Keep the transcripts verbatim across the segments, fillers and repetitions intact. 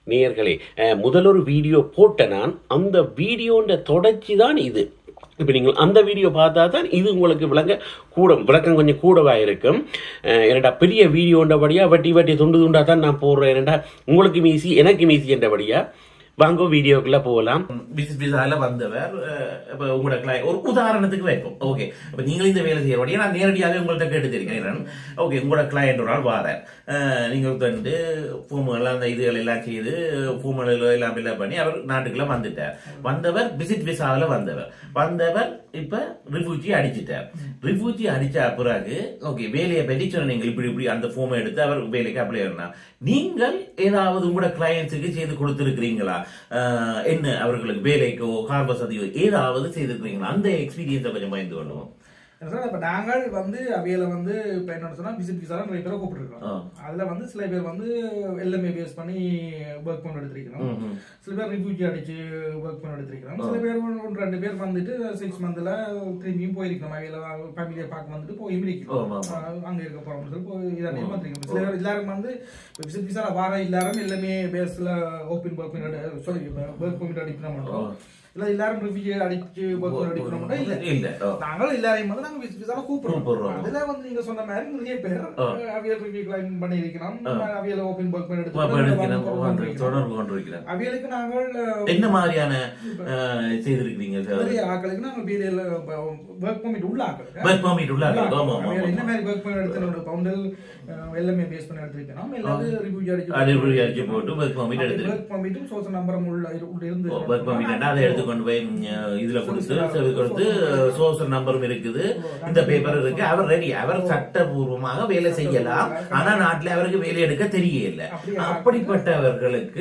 நேயர்களே, முதலொரு வீடியோ போட்ட நான் அந்த வீடியோன்ற தொடர்ச்சி தான் இது. இப்போ நீங்கள் அந்த வீடியோ பார்த்தா தான் இது உங்களுக்கு விளங்க கூட விளக்கம் கொஞ்சம் கூடவாக இருக்கும். என்னடா பெரிய வீடியோன்றபடியாக வட்டி வட்டி துண்டு துண்டாக தான் நான் போடுறேன். என்னடா உங்களுக்கு மீசி எனக்கு மீசி என்றபடியாக வாங்க வீடியோக்குள்ள போகலாம். பிசினஸ் விசால வந்தவர் இப்போ உங்களோட கிளையண்ட் ஒரு உதாரணத்துக்கு வைப்போம். ஓகே, இப்போ நீங்களும் இந்த வேலை செய்யறபடியா நான் நேரடியாகவே உங்கள்கிட்ட கேட்டு தெரிவிக்கிறேன். ஓகே, உங்களோட கிளையண்ட் ஒரு ஆள் வாரார், நீங்கள் வந்து ஃபோம்கள் அந்த இதுகள் எல்லாம் செய்து ஃபோம்கள் எல்லாம் ஃபில்அப் பண்ணி அவர் நாட்டுக்குள்ள வந்துட்டார். வந்தவர் விசிட் விசாவில் வந்தவர் வந்தவர் இப்ப ரிஃப்யூஜி அடிச்சிட்டார். ரிஃப்யூஜி அடிச்ச பிறகு ஓகே வேலையை பற்றி சொன்ன நீங்கள் இப்படி இப்படி அந்த ஃபோமை எடுத்து அவர் வேலைக்கு அப்ளை பண்ணா நீங்கள் ஏதாவது உங்களோட கிளையன்ஸுக்கு செய்து கொடுத்துருக்கிறீங்களா? என்ன அவர்களுக்கு வேலைக்கோ கார் வசதியோ ஏதாவது செய்திருக்கிறீங்களா? அந்த எக்ஸ்பீரியன்ஸை கொஞ்சம் பயந்து கொள்ளுவோம். இப்ப நாங்கள் வந்து அவையில வந்து இப்ப என்ன சொன்னா விசிட் விசா நிறைய பேரை கூப்பிட்டுருக்கோம். அதுல வந்து சில பேர் வந்து எல்லாமே பேஸ் பண்ணி ஒர்க் பண்ண எடுத்திருக்கிறோம். சில பேர் ரிஃப்யூஜி அடிச்சு ஒர்க் பண்ண எடுத்திருக்கிறோம். சில பேர் ஒன்று ரெண்டு பேர் வந்துட்டு சிக்ஸ் மந்த்ல திரும்பியும் போயிருக்கோம். அவையில ஃபேமிலியை பார்க்க வந்துட்டு போய் இருக்கிறோம். அங்க இருக்க போறோம் சொல்லி போய் இதெல்லாம் வந்துருக்கோம். சில பேர் எல்லாரும் வந்து விசிட் விசா வார எல்லாரும் எல்லாமே பேஸ்ல ஓப்பன் ஒர்க் பண்ணி சொல்லி ஒர்க் பண்ணிட்டு அடிக்கணும் பண்றோம். இல்ல எல்லாரும் ரிவ்யூ அடிச்சு ஒர்க் அடிக்கணும் இல்ல இல்ல நாங்கள் எல்லாரையும் வந்து நாங்க விசிட் விசால கூப்பிடுறோம். அதுல வந்து நீங்க சொன்ன மாதிரி நிறைய பேர் அவியல் ரிவ்யூ கிளைம் பண்ணி இருக்கிறோம். அவியல் ஓபன் ஒர்க் பண்ணி எடுத்து தொடர்பு கொண்டிருக்கிறோம். அவியலுக்கு நாங்கள் என்ன மாதிரியான செய்திருக்கீங்க? நிறைய ஆட்களுக்கு நாங்கள் பிஎல் ஒர்க் பர்மிட் உள்ள ஆட்கள் ஒர்க் பர்மிட் உள்ள ஆட்கள் ஆமா ஆமா என்ன மாதிரி ஒர்க் பண்ணி எடுத்து பவுண்டல் எல்லாமே பேஸ் பண்ணி எடுத்துக்கிறோம். எல்லாரும் ரிவ்யூ அடிச்சு ரிவ்யூ அடிச்சு போட்டு ஒர்க் பர்மிட் எடுத்து ஒர்க் பர்மிட்டும் சோஷியல் நம்பரும் உள்ள இருந்து ஒர்க் பர்மிட் அதை எடுத்து கொண்டு போய் இதுல கொடுத்து கொடுத்து சோஷியல் நம்பரும் இருக்குது, இந்த பேப்பர் இருக்கு. அவர் ரெடி, அவர் சட்டபூர்வமாக வேலை செய்யலாம். ஆனா நாட்டுல அவருக்கு வேலை எடுக்க தெரியல. அப்படிப்பட்டவர்களுக்கு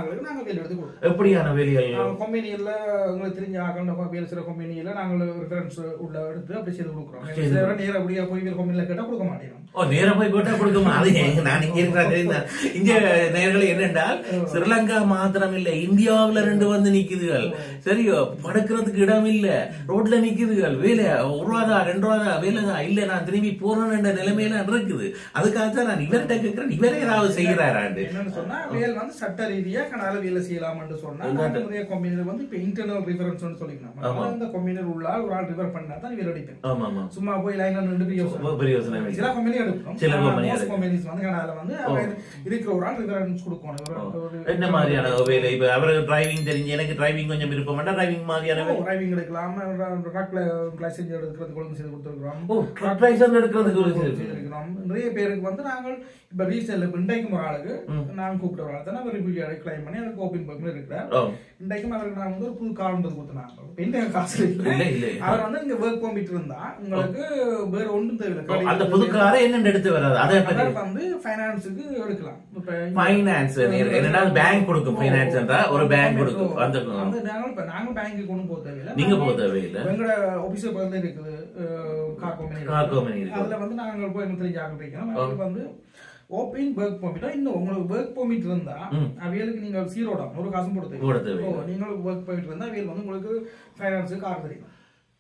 எப்படியான வேலைகள் கம்பெனியில உங்களுக்கு தெரிஞ்ச ஆகணும் வேலை செய்யற கம்பெனியில நாங்கள் ரெஃபரன்ஸ் உள்ள எடுத்து அப்படி செய்து கொடுக்குறோம். நேரம் அப்படியே போய் கம்பெனியில கேட்டா கொடுக்க மாட்டேன். ஓ, நேரம் போய் போட்டா கொடுக்குமா? அது நான் இங்க இருக்கிற இங்க நேர்கள் என்னென்றால் ஸ்ரீலங்கா மாத்திரம் இல்ல, இந்தியாவில ரெண்டு வந்து நிக்குதுகள். சரியோ, படுக்கிறதுக்கு இடம் இல்ல, ரோட்ல நிக்குதுகள். வேலை ஒரு ரூபாதா ரெண்டு ரூபாதா வேலைதான் இல்ல, நான் திரும்பி போறேன் நிலைமையில இருக்குது. அதுக்காகத்தான் நான் இவர்கிட்ட கேட்கிறேன், இவரே ஏதாவது செய்யறாராண்டு என்னன்னு சொன்னா வேலை வந்து சட்ட ரீதியா கனால வேலை செய்யலாம் சொன்னா நிறைய கம்பெனில வந்து இப்ப இன்டர்னல் ரிஃபரன்ஸ் சொல்லிக்கலாம். அந்த கம்பெனியில் உள்ள ஒரு ஆள் ரிஃபர் பண்ணா தான் வேலை அடிப்பேன். சும்மா போய் லைன்ல நின்று சில கம்பெனி எடுக்கும். சில கம்பெனிஸ் வந்து கனால வந்து இருக்கிற ஒரு ஆள் ரிஃபரன்ஸ் கொடுக்கணும். என்ன மாதிரியான வேலை? இப்ப அவருக்கு டிரைவிங் தெரிஞ்சு எனக்கு டிரைவிங் கொஞ்சம் விருப்பம், டிரைவிங் மாதிரியான டிரைவிங் எடுக்கலாம். ட்ரக் லைசென்ஸ் எடுக்கிறதுக்கு ஒழுங்கு செய்து கொடுத்துருக்கோம். ஓ, ட்ரக் லைசென்ஸ் எடுக்கிறதுக்கு ஒழுங்கு செய்திருக்கிறோம். நிறைய பேருக்கு வந்து நாங்கள் இப்ப ரீசேல் இன்றைக்கும் ஒரு ஆளுக்கு நான் கூப்பிட்ட ஒரு ஆள் தான் அவர் ரிவ்யூ கிளைம் பண்ணி அவருக்கு ஓப்பன் பண்ணி இருக்கிறார். இன்றைக்கும் அவருக்கு நான் வந்து ஒரு புது கார் கொடுத்தேன். எந்த காசு இல்லை, அவர் வந்து இங்க ஒர்க் பர்மிட் இருந்தா உங்களுக்கு வேற ஒன்றும் தேவையில்லை. அந்த புது காரை என்ன எடுத்து வராது, அதை வந்து ஃபைனான்ஸுக்கு எடுக்கலாம். ஃபைனான்ஸ் என்னன்னா பேங்க் கொடுக்கும். ஃபைனான்ஸ் என்றா ஒரு பேங்க் கொடுக்கும். அந்த நாங்க பேங்க்கு கொண்டு போக தேவையில்லை, நீங்க போக தேவையில்லை. எங்களோட ஆபீஸ் பக்கத்துல இருக்குது கார் கம்பெனி. கார் கம்பெனி அதுல வந்து நாங்க போய் என்ன தெரிஞ்சு ஆக வைக்கணும். அதுக்கு வந்து ஓப்பன் ஒர்க் பர்மிட்டா இன்னும் உங்களுக்கு ஒர்க் பர்மிட் இருந்தா அவியலுக்கு நீங்க சீரோட ஒரு காசும் போடுறது. நீங்க ஒர்க் பர்மிட் இருந்தா அவியல் வந்து உங்களுக்கு ஃபைனான்ஸுக்கு கார் தெரியும்.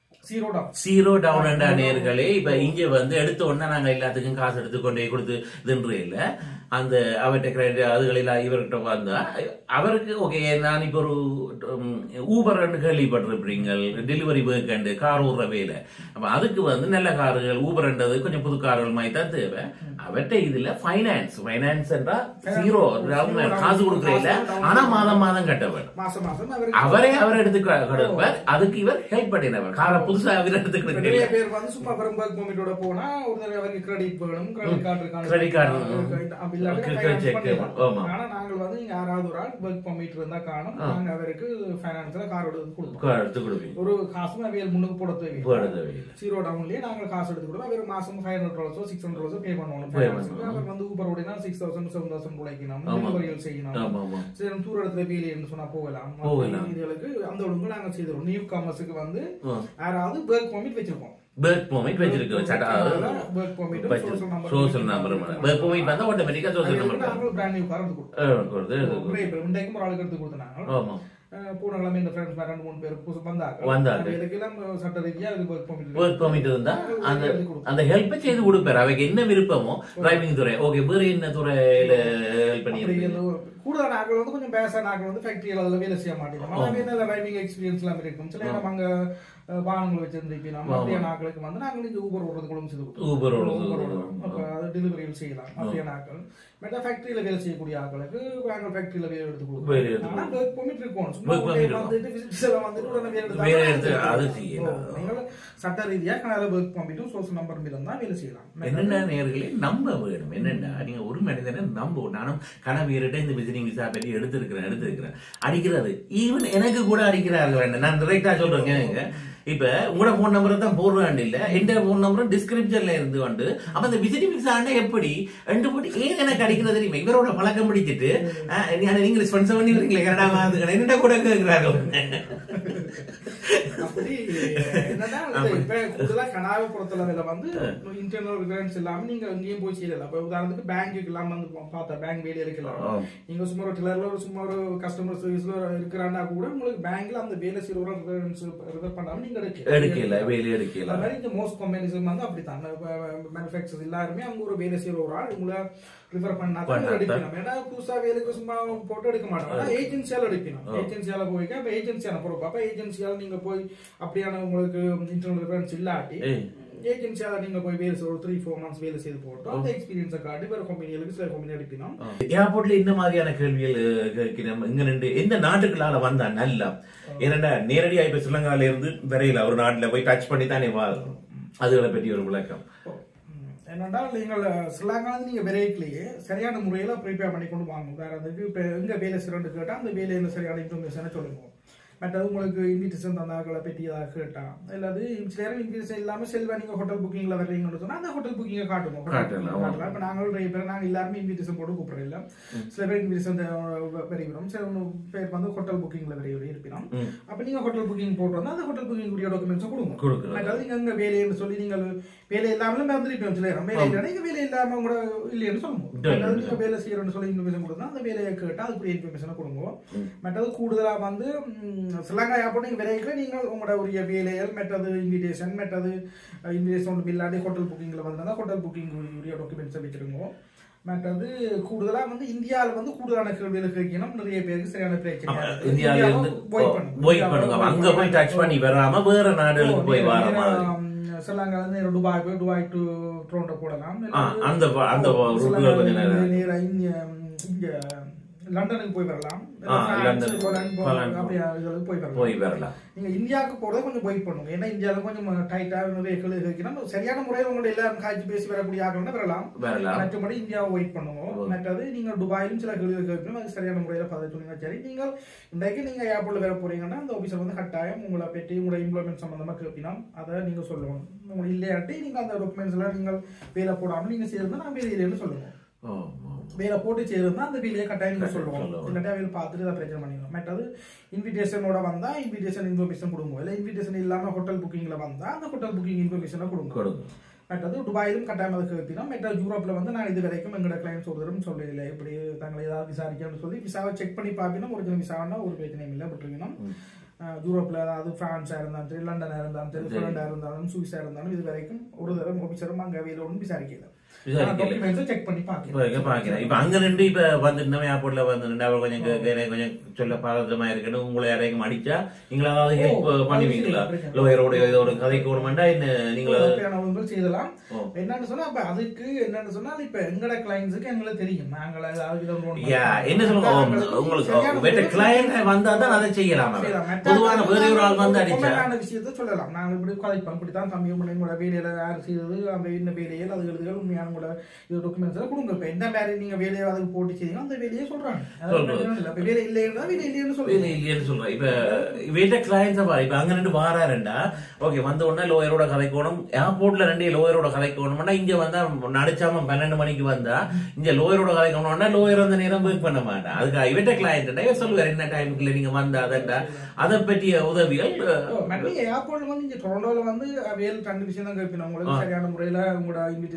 ஜீரோ டவுன் நேர்களே, இப்ப இங்க வந்து எடுத்த உடனே நாங்க எல்லாத்துக்கும் காசு எடுத்து கொண்டே கொடுத்து இதுன்ற இல்ல. அந்த அவர்கிட்ட அதுகளெல்லாம் இவர்கிட்ட வந்தா அவருக்கு ஓகே, நான் இப்ப ஒரு ஊபர் கேள்விப்பட்டிருப்பீங்க, டெலிவரி ஒர்க் அண்டு கார் ஓடுற வேலை. அப்ப அதுக்கு வந்து நல்ல கார்கள் ஊபர்ன்றது கொஞ்சம் புது கார்கள் மாதிரி தான் தேவை. அவர்கிட்ட இதுல பைனான்ஸ் பைனான்ஸ் என்றா ஜீரோ காசு கொடுக்கற இல்ல, ஆனா மாதம் மாதம் கட்டவர் அவரே அவர் எடுத்து கொடுப்பார். அதுக்கு இவர் ஹெல்ப் பண்ணினவர். காரை புதுசா அவர் எடுத்து நிறைய பேர் வந்து சும்மா ஒர்க் பர்மிட்டோட போனா அவருக்கு கிரெடிட் வேணும், கிரெடிட் கார்டு கிரெடிட் கார்டு ஆனா நாங்கள் வந்து யாராவது ஒரு ஆள் ஒர்க் பர்மிட் இருந்தா காணும், நாங்க அவருக்கு ஃபைனான்ஸ்ல கார் எடுத்து கொடுப்போம். ஒரு காசும் அவையல் முன்னுக்கு போட தேவையில்லை. ஜீரோ டவுன்லயே நாங்க காசு எடுத்து கொடுப்போம். அவர் மாசம் ஃபைவ் ஹண்ட்ரட் டாலர்ஸோ சிக்ஸ் ஹண்ட்ரட் டாலர்ஸோ பே பண்ணுவோம். அவர் வந்து ஊபர் ஓடினா சிக்ஸ் தௌசண்ட் செவன் தௌசண்ட் உழைக்கணும், டெலிவரிகள் செய்யணும். சரி, தூர இடத்துல வேலைன்னு சொன்னா போகலாம். இதுகளுக்கு அந்த ஒழுங்கு நாங்க செய்தோம். நியூ காமர்ஸுக்கு வந்து யாராவது ஒர்க் பர்மிட் வச்சிருக்கோம். ஒர்க் பர்மிட் வச்சிருக்கோம். சோஷியல் நம்பர் ஒர்க் பர்மிட் வந்தா ஆட்டோமேட்டிக்கா சோஷியல் நம்பர் நாங்க பிராண்ட் நியூ கார் எடுத்து கொடுத்தோம். ஒரே இப்ப இன்றைக்கு ஒரு ஆளுக்கு எடுத்து கொடுத்தாங்க. ஆமா, போன கிழமை இந்த ஃப்ரெண்ட்ஸ் ரெண்டு மூணு பேர் புதுசு வந்தாங்க. வந்தாங்க இதுக்கெல்லாம் சட்ட ரீதியா அது ஒர்க் பர்மிட் ஒர்க் பர்மிட் இருந்தா அந்த அந்த ஹெல்ப் செய்து கொடுப்பாரு. அவைக்கு என்ன விருப்பமோ டிரைவிங் துறை ஓகே, வேற என்ன துறையில ஹெல்ப் பண்ணி கூடுதலான ஆட்கள் வந்து கொஞ்சம் பேசான ஆட்கள் வந்து ஃபேக்டரியில் அதில் வேலை செய்ய மாட்டேங்கிறாங்க. அதே நல்ல டிரைவிங் எக்ஸ்பீரியன்ஸ் எல்லாம் இருக்கும். சில நேரம் அங்கே வாகனங்கள் வச்சிருந்துருப்பீங்க. அப்படியான ஆட்களுக்கு வந்து நாங்கள் இங்கே ஊபர் ஓடுறது கூட செய்து கொடுத்தோம். அப்போ அது டெலிவரியில் செய்யலாம். அப்படியான ஆட்கள் மெட்டா ஃபேக்டரியில் வேலை செய்யக்கூடிய ஆட்களுக்கு நாங்கள் ஃபேக்டரியில் வேலை எடுத்து கொடுப்போம். ஆனால் ஒர்க் பர்மிட் இருக்கும். வந்துட்டு விசிட்டில் வந்துட்டு உடனே வேலை எடுத்து நீங்கள் சட்ட ரீதியாக கனடா ஒர்க் பர்மிட்டும் சோர்ஸ் நம்பர் மீதும் தான் வேலை செய்யலாம். என்னென்ன நேயர்களே நம்ப வேணும். என்னென்ன நீங்க ஒரு மனிதனை நம்ப. நானும் கனவியர்கிட்ட இந்த விசிட்டிங் விசா பற்றி எடுத்திருக்கிறேன் எடுத்திருக்கிறேன் அடிக்கிறது ஈவன் எனக்கு கூட அடிக்கிறார்கள். நான் ரைட்டா சொல்றேங்க. இப்ப உங்களோட போன் நம்பரை தான் போடுறாண்டு இல்ல எந்த போன் நம்பரும் டிஸ்கிரிப்ஷன்ல இருந்து வந்து அப்ப அந்த விசிட்டிங் விசா எப்படி ரெண்டு போட்டு ஏன் எனக்கு அடிக்கிறது தெரியுமா? இவரோட பழக்கம் பிடிச்சிட்டு நீங்க ஸ்பான்சர் பண்ணி வரீங்களே கனடா என்னடா கூட கேட்கிறார்கள். அப்படி என்னன்னா இப்ப கூடுதலா கனடாவை பொறுத்தளவுல வந்து இன்டர்னல் ரிஃபரன்ஸ் இல்லாம நீங்க எங்கேயும் போய் செய்யலாம். இப்ப உதாரணத்துக்கு பேங்க்கு எல்லாம் வந்து பார்த்தா பேங்க் வேலையில இருக்கலாம். நீங்க சும்மா ஒரு டிலர்ல ஒரு சும்மா ஒரு கஸ்டமர் சர்வீஸ்ல இருக்கிறாண்டா கூட உங்களுக்கு பேங்க்ல அந்த வேலை செய்யற ரிஃபரன்ஸ் ரெஃபர் பண்ணாம நீங்க எடுக்கல வேலை எடுக்கல. அது மாதிரி இந்த மோஸ்ட் கம்பெனிஸ் வந்து அப்படித்தான். மேனுஃபேக்சர் எல்லாருமே அவங்க ஒரு வேலை செய்யற ஒரு ஆள் உங்களை ரிஃபர் பண்ணா எடுக்கணும். ஏன்னா புதுசா வேலைக்கு சும்மா போட்டோ எடுக்க மாட்டோம். ஏஜென்சியால எடுக்கணும். ஏஜென்சியால போய் அப்ப ஏஜென்சியான பொறுப்பு. அப்ப ஏஜென்சியால நீங்க போய் அப்படியான உங்களுக்கு இன்டர்னல் ரெஃபரன்ஸ் இல்லாட்டி ஏஜென்சியால நீங்க போய் வேலை ஒரு த்ரீ ஃபோர் மந்த்ஸ் வேலை செய்து போட்டோம். அந்த எக்ஸ்பீரியன்ஸை காட்டி வேற கம்பெனிகளுக்கு சில கம்பெனி எடுக்கணும். ஏர்போர்ட்ல இந்த மாதிரியான கேள்விகள் கேட்கிறோம். இங்க ரெண்டு எந்த நாட்டுகளால வந்தா நல்லா ஏன்னா நேரடியா இப்ப ஸ்ரீலங்கால இருந்து வரையில ஒரு நாட்டுல போய் டச் பண்ணி தானே வாழணும். அதுகளை பற்றி ஒரு விளக்கம் என்னன்னா நீங்கள் ஸ்ரீலங்கால நீங்க விரைவிலேயே சரியான முறையில ப்ரிப்பேர் பண்ணி கொண்டு வாங்க. வேற அதுக்கு இப்ப எங்க வேலை செய்யறோம்னு கேட்டா அந்த வேலையில சரியான இன்ஃபர்மேஷனை சொல்லுங்க. மற்றது உங்களுக்கு இன்விடேஷன் தந்தாக்களை பற்றியதாக கேட்டா இல்லாது சில நேரம் இன்விடேஷன் இல்லாம செல்வா நீங்க ஹோட்டல் புக்கிங்ல வர்றீங்கன்னு சொன்னா அந்த ஹோட்டல் புக்கிங்க காட்டுவோம். காட்டலாம். இப்ப நாங்கள் நிறைய பேர் நாங்க எல்லாருமே இன்விடேஷன் போட்டு கூப்பிடுறோம். இல்ல சில பேர் இன்விடேஷன் வரைகிறோம். சில பேர் வந்து ஹோட்டல் புக்கிங்ல வரைய இருப்பினோம். அப்ப நீங்க ஹோட்டல் புக்கிங் போட்டு வந்தா அந்த ஹோட்டல் புக்கிங் உரிய டாக்குமெண்ட்ஸ் கொடுங்க. மற்றது நீங்க அங்க வேலைன்னு சொல்லி நீங்கள் வேலை இல்லாம மறந்துருப்போம். சில நேரம் வேலை இல்லைன்னா நீங்க வேலை இல்லாம கூட இல்லைன்னு சொல்லுவோம். நீங்க வேலை செய்யறோம்னு சொல்லி இன்ஃபர்மேஷன் கொடுத்தா அந்த வேலையை கேட்டா அதுக்குரிய இன்ஃபர்மேஷனை கொடுங்க. மற்றது கூடுதலா வந்து ஸ்ரீலங்கா ஏர்போர்ட் நீங்க விரைவில் நீங்கள் உங்களோட உரிய வேலைகள் மற்றது இன்விடேஷன் மற்றது இன்விடேஷன் இல்லாட்டி ஹோட்டல் புக்கிங்ல வந்தா ஹோட்டல் புக்கிங் உரிய டாக்குமெண்ட்ஸை வச்சிருங்க. மற்றது கூடுதலா வந்து இந்தியாவில வந்து கூடுதலான கேள்விகள் கேட்கணும். நிறைய பேருக்கு சரியான பிரச்சனை இந்தியாவில இருந்து போய் பண்ணுங்க. அங்க போய் டச் பண்ணி வராம வேற நாடுகளுக்கு போய் வராம ஸ்ரீலங்கா வந்து துபாய் போய் துபாய் டு டொரண்டோ போடலாம். அந்த அந்த இங்க லண்டனுக்கு போய் வரலாம். போய் வரலாம். நீங்க இந்தியாவுக்கு போறது கொஞ்சம் வெயிட் பண்ணுங்க. ஏன்னா இந்தியாவில கொஞ்சம் டைட்டா நிறைய சரியான முறையில் உங்களோட எல்லாரும் காய்ச்சி பேசி வரக்கூடிய ஆகணும்னா வரலாம். மற்றபடி இந்தியாவை வெயிட் பண்ணுவோம். மற்றது நீங்க துபாயிலும் சில கேள்வி கேட்கணும். அது சரியான முறையில பதில் சொன்னீங்கன்னா சரி. நீங்கள் இன்றைக்கு நீங்க ஏர்போர்ட்ல வர போறீங்கன்னா அந்த ஆபீசர் வந்து கட்டாயம் உங்களை பற்றி உங்களோட எம்ப்ளாய்மெண்ட் சம்பந்தமா கேட்கணும். அதை நீங்க சொல்லணும். உங்களுக்கு இல்லையாட்டி நீங்க அந்த டாக்குமெண்ட்ஸ் எல்லாம் நீங்கள் வேலை போடாமல் நீங்க செய்யறதுன்னா நான் வேலை இல்லைன்னு சொல்லுவோம். வேலை போட்டு செய்யறதுனா அந்த வேலையை கட்டாயம் சொல்லுவோம். இல்லாட்டா வேலை பார்த்துட்டு அதை பிரச்சனை பண்ணிக்கலாம். மற்றது இன்விடேஷனோட வந்தா இன்விடேஷன் இன்ஃபர்மேஷன் கொடுங்க. இல்லை இன்விடேஷன் இல்லாம ஹோட்டல் புக்கிங்ல வந்தா அந்த ஹோட்டல் புக்கிங் இன்ஃபர்மேஷனை கொடுங்க. மற்றது துபாயிலும் கட்டாயம் அதை கேட்கணும். மற்ற யூரோப்ல வந்து நான் இது வரைக்கும் எங்களோட கிளைண்ட்ஸ் ஒரு தரம் சொல்லல இப்படி தாங்களை ஏதாவது விசாரிக்கணும்னு சொல்லி விசாவை செக் பண்ணி பார்க்கணும். ஒரிஜினல் விசாவனா ஒரு பிரச்சனையும் இல்லை விட்டுருக்கணும். யூரோப்ல அதாவது பிரான்ஸா இருந்தாலும் சரி லண்டனா இருந்தாலும் சரி பிராண்டா இருந்தாலும் சுவிஸா இருந்தாலும் இது வரைக்கும் ஒரு தரம் ஆபீசரும் அங்க வேலை ஒன்றும் விசாரிக்கல. செக் பண்ணி பாக்கிறேன். இப்ப அங்க நின்று இப்ப வந்து ஏர்போர்ட்ல வந்து அவர் கொஞ்சம் கொஞ்சம் சொல்ல பாரதமா இருக்கணும். உங்களை யாரையும் அடிச்சா நீங்களா ஹெல்ப் பண்ணுவீங்களா? லோயரோட இதோட கதைக்கு ஒரு மண்டா என்ன நீங்களா செய்யலாம். என்னன்னு சொன்னா அப்ப அதுக்கு என்னன்னு சொன்னா இப்ப எங்கட கிளைண்ட்ஸுக்கு எங்களுக்கு தெரியும். நாங்கள என்ன சொல்லுங்க உங்களுக்கு கிளைண்ட் வந்தா தான் அதை செய்யலாம். பொதுவான வேற ஒரு ஆள் வந்து அடிச்சா விஷயத்த சொல்லலாம். நாங்க இப்படி கதைப்போம். இப்படித்தான் சமயம் உங்களோட வேலையில யார் செய்தது அந்த என்ன வேலையில் அது எழுதுகள் உண்மையான கூட இது டாக்குமெண்ட்ஸ் எல்லாம் கொடுங்க. இப்ப எந்த மாதிரி நீங்க வேலையை அதுக்கு போட்டு செய்யுங்க அந்த வேலையை சொல்றாங்க. வேலை இல்லைன்னா வேலை இல்லைன்னு சொல்லுங்க. இல்லைன்னு சொல்றேன். இப்ப வேலை கிளைண்ட்ஸ் இப்ப அங்க ரெண்டு வாராருண்டா ஓகே வந்த உடனே லோயரோட கதைக்கணும். ஏர்போர்ட்ல ரெண்டு லோயரோட கதைக்கணும்னா இங்க வந்தா நடிச்சாம பன்னெண்டு மணிக்கு வந்தா இங்க லோயரோட கதைக்கணும்னா லோயர் அந்த நேரம் ஒர்க் பண்ண மாட்டேன். அதுக்கு இவட்ட கிளைண்ட் சொல்லுவார் என்ன டைமுக்குள்ள நீங்க வந்தா அதண்டா அதை பற்றிய உதவிகள். ஏர்போர்ட்ல வந்து இங்க டொரண்டோல வந்து வேலை ரெண்டு விஷயம் தான் கேட்பீங்க. உங்களுக்கு சரியான முறையில உங்களோட இன்விடேஷன் அடிப்பீங்க.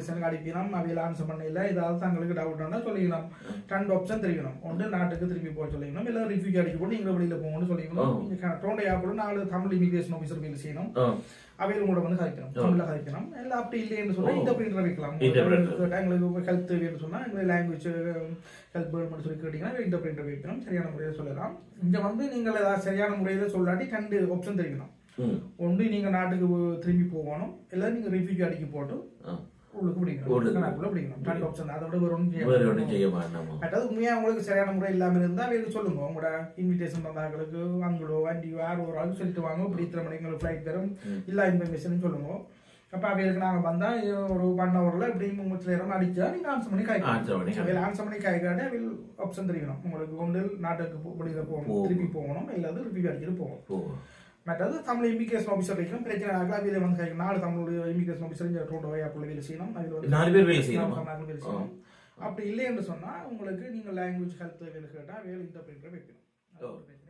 கதைக்கணும் அவையில் ஆன்சர் பண்ண இல்லை ஏதாவது தங்களுக்கு டவுட்னா சொல்லிக்கணும் ரெண்டு ஆப்ஷன் தெரியணும் ஒன்று நாட்டுக்கு திரும்பி போக சொல்லிக்கணும் இல்லை ரிஃப்யூஜி அடிக்க போட்டு நீங்க வெளியில போகணும்னு சொல்லிக்கணும் நீங்க டோண்டை ஆப்பிள் நாலு தமிழ் இமிகிரேஷன் ஆஃபீஸர் வேலை செய்யணும் அவையில் கூட வந்து கதைக்கணும் தமிழ்ல கதைக்கணும் இல்லை அப்படி இல்லைன்னு சொன்னா இன்டர்பிரிட்டர் வைக்கலாம் எங்களுக்கு ஹெல்த் வேணும்னு சொன்னா எங்களுக்கு லாங்குவேஜ் ஹெல்ப் வேணும்னு சொல்லி கேட்டீங்கன்னா இன்டர்பிரிட்டர் வைக்கணும் சரியான முறையில் சொல்லலாம் இங்க வந்து நீங்கள் ஏதாவது சரியான முறையில சொல்லாட்டி ரெண்டு ஆப்ஷன் தெரியணும் ஒன்று நீங்க நாட்டுக்கு திரும்பி போகணும் இல்லை நீங்க ரிஃப்யூஜி அடிக்க போட்டு உங்களுக்கு பிடிக்கணும் ரெண்டு ஆப்ஷன் அதை விட வேற ஒன்றும் செய்ய மாட்டோம் அதாவது உண்மையா உங்களுக்கு சரியான முறை இல்லாம இருந்தா வேறு சொல்லுங்க உங்களோட இன்விடேஷன் வந்தாங்களுக்கு அங்களோ வண்டியோ யாரோ ஒரு ஆள் சொல்லிட்டு வாங்க இப்படி இத்தனை மணிக்கு உங்களுக்கு ஃபிளைட் வரும் இல்லா இன்ஃபர்மேஷன் சொல்லுங்க அப்ப அவைகளுக்கு நாங்க வந்தா ஒரு ஒன் ஹவர்ல இப்படி முப்பத்தி நேரம் அடிச்சா நீங்க ஆன்சர் பண்ணி காய்க்கலாம் ஆன்சர் பண்ணி காய்க்காட்டி அவையில் ஆப்ஷன் தெரியணும் உங்களுக்கு ஒன்று நாட்டுக்கு வெளியில போகணும் திருப்பி போகணும் இல்லாத ரிவ்யூ அடிக்கிட்டு போகணும் மற்றது தமிழ் இமிகிரேஷன் ஆஃபீஸர் வைக்கணும் பிரச்சனை அவையில வந்து காய்க்கணும் நாலு தமிழ் இமிகிரேஷன் ஆஃபீஸர் டோட்டோ அப்படி வேலை செய்யணும் அதில் நாலு பேர் வேலை செய்யணும் அப்படி இல்லை என்று சொன்னா உங்களுக்கு நீங்க லாங்குவேஜ் ஹெல்த் வேலை கேட்டா வேலை இன்டர்பிரிட்டர் வைக்கணும்.